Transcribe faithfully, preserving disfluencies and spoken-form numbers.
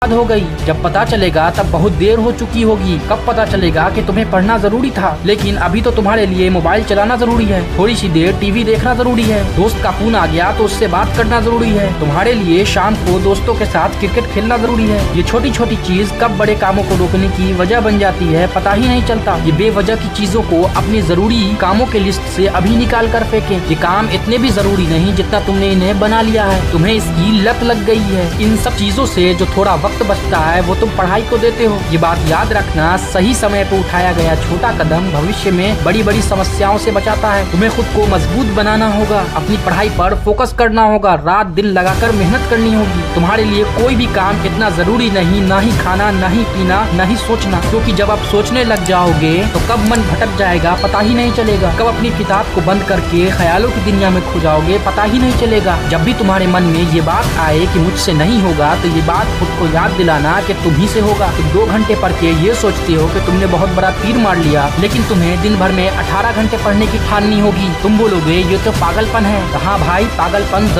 हो गई। जब पता चलेगा तब बहुत देर हो चुकी होगी। कब पता चलेगा कि तुम्हें पढ़ना जरूरी था, लेकिन अभी तो तुम्हारे लिए मोबाइल चलाना जरूरी है, थोड़ी सी देर टीवी देखना जरूरी है, दोस्त का फोन आ गया तो उससे बात करना जरूरी है, तुम्हारे लिए शाम को दोस्तों के साथ क्रिकेट खेलना जरूरी है। ये छोटी छोटी चीज कब बड़े कामों को रोकने की वजह बन जाती है पता ही नहीं चलता। ये बेवजह की चीजों को अपनी जरूरी कामों के लिस्ट से अभी निकाल कर फेंके। ये काम इतने भी जरूरी नहीं जितना तुमने इन्हें बना लिया है। तुम्हें इसकी लत लग गई है। इन सब चीजों से जो थोड़ा वक्त बचता है वो तुम पढ़ाई को देते हो। ये बात याद रखना, सही समय पर उठाया गया छोटा कदम भविष्य में बड़ी बड़ी समस्याओं से बचाता है। तुम्हें खुद को मजबूत बनाना होगा, अपनी पढ़ाई पर फोकस करना होगा, रात दिन लगाकर मेहनत करनी होगी। तुम्हारे लिए कोई भी काम इतना जरूरी नहीं, ना ही खाना, ना ही पीना, ना ही सोचना, क्योंकि जब आप सोचने लग जाओगे तो कब मन भटक जाएगा पता ही नहीं चलेगा। कब अपनी किताब को बंद करके ख्यालों की दुनिया में खो जाओगे पता ही नहीं चलेगा। जब भी तुम्हारे मन में ये बात आए कि मुझसे नहीं होगा तो ये बात खुद को याद दिलाना कि तुम ही से होगा। तुम दो घंटे पढ़ के ये सोचते हो कि तुमने बहुत बड़ा तीर मार लिया, लेकिन तुम्हें दिन भर में अठारह घंटे पढ़ने की ठाननी होगी। तुम बोलोगे ये तो पागलपन है। हाँ भाई, पागलपन